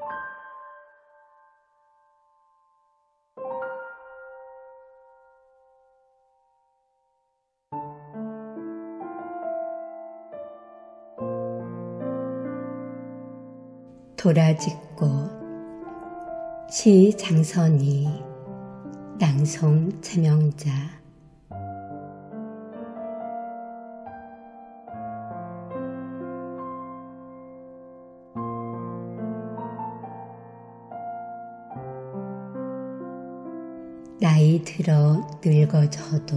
도라지꽃. 시 장선희. 낭송 최명자. 나이 들어 늙어져도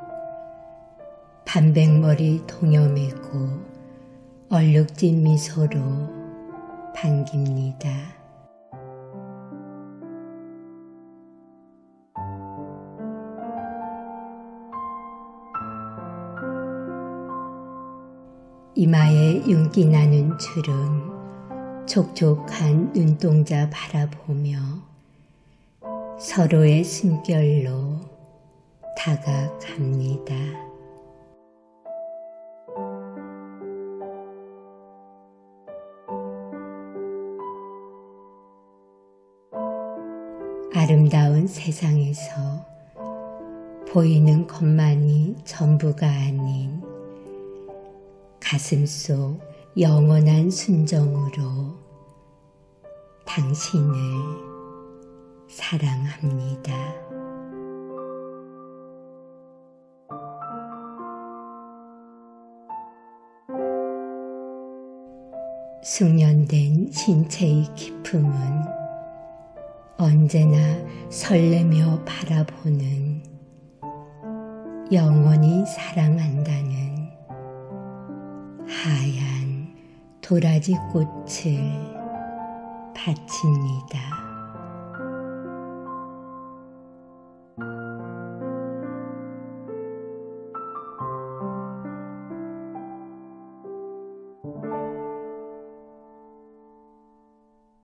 반백머리 동여매고 얼룩진 미소로 반깁니다. 이마에 윤기 나는 주름, 촉촉한 눈동자 바라보며 서로의 숨결로 다가갑니다. 아름다운 세상에서 보이는 것만이 전부가 아닌 가슴 속 영원한 순정으로 당신을 사랑합니다. 숙련된 신체의 기품은 언제나 설레며 바라보는 영원히 사랑한다는 하얀 도라지 꽃을 바칩니다.